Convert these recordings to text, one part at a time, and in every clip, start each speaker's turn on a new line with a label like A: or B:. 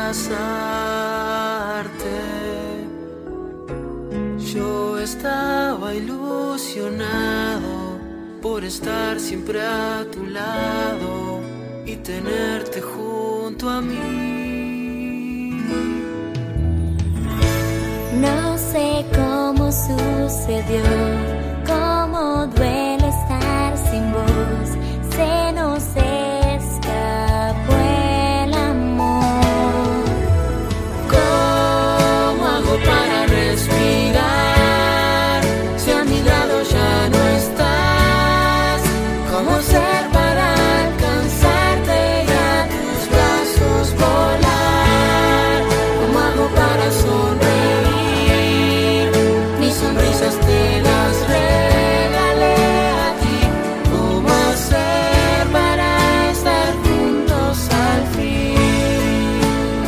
A: abrazarte. Yo estaba ilusionado por estar siempre a tu lado y tenerte junto a mí.
B: No sé cómo sucedió, cómo duele estar sin vos, se nos escapó el amor.
A: ¿Cómo hago para respirar si a mi lado ya no estás? ¿Cómo hacer para alcanzarte y a tus brazos volar? ¿Cómo hago para sonreír? Mis sonrisas te las regalé a ti. ¿Cómo hacer para estar juntos al fin?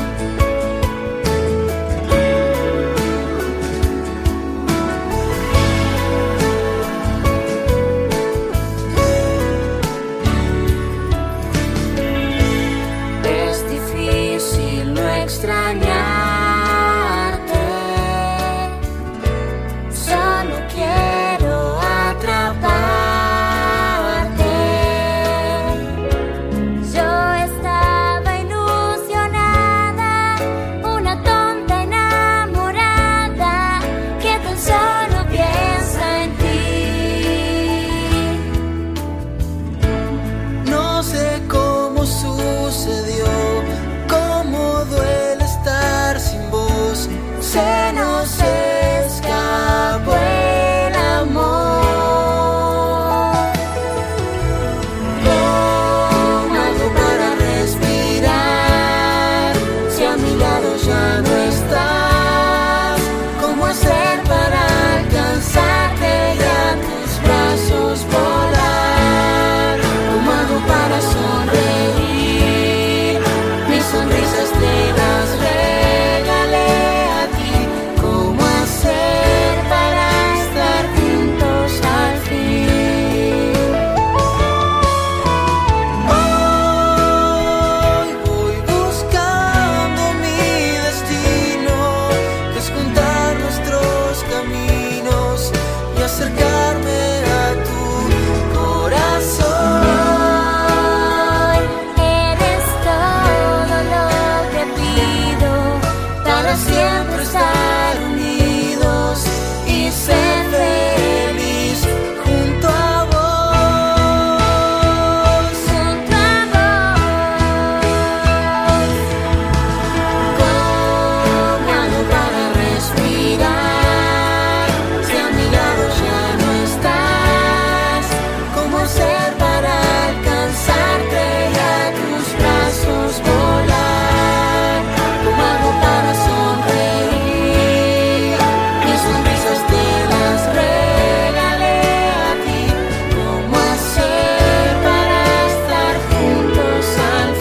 A: Es difícil no extrañarte. Solo quiero atraparte.
B: Yo estaba ilusionada, una tonta enamorada que tan solo piensa en ti.
A: No sé cómo sucedió, cómo duele estar sin vos. Se nos escapó el amor. ¿Cómo hago para respirar si a mi lado ya no estás? ¿Cómo hacer para alcanzarte y a tus brazos volar? ¿Cómo hago para sonreír? Mis sonrisas te las regalé a ti. ¿Cómo hacer para estar juntos al fin? Hoy voy buscando mi destino, que es juntar nuestros caminos y acercarme a tu corazón.
B: Hoy eres todo lo que pido
A: Para siempre estar unidos y ser feliz junto a vos.
B: junto a vos.
A: ¿Cómo hago para respirar si a mi lado ya no estás? ¿Cómo hacer para alcanzarte y a tus brazos volar? ¿Cómo hago para sonreír? Mis sonrisas te las regalé a ti. ¿Cómo hacer para estar juntos al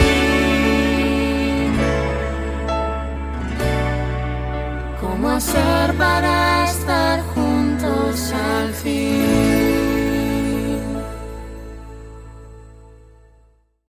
A: fin? ¿Cómo hacer para estar